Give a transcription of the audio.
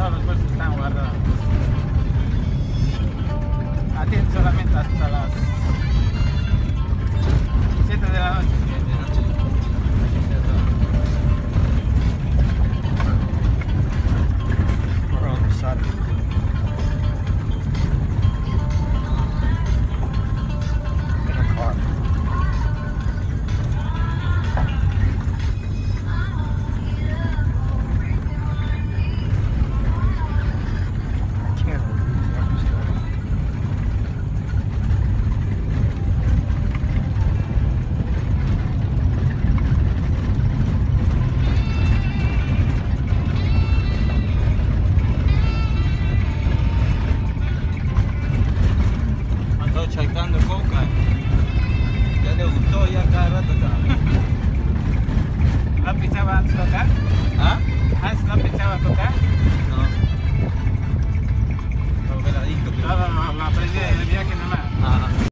todos los vuelos están guardados. Atiende solamente hasta las 7 de la noche. We're on the side of it. In a car. I can't believe what was going on. Andó chacando coca. Ya le gustó, ya cada rato está. ¿La pensaba antes tocar? ¿Ah? ¿Antes no pensaba tocar? No. Está veladito, pero. No, aprendí el viaje nomás. Ah.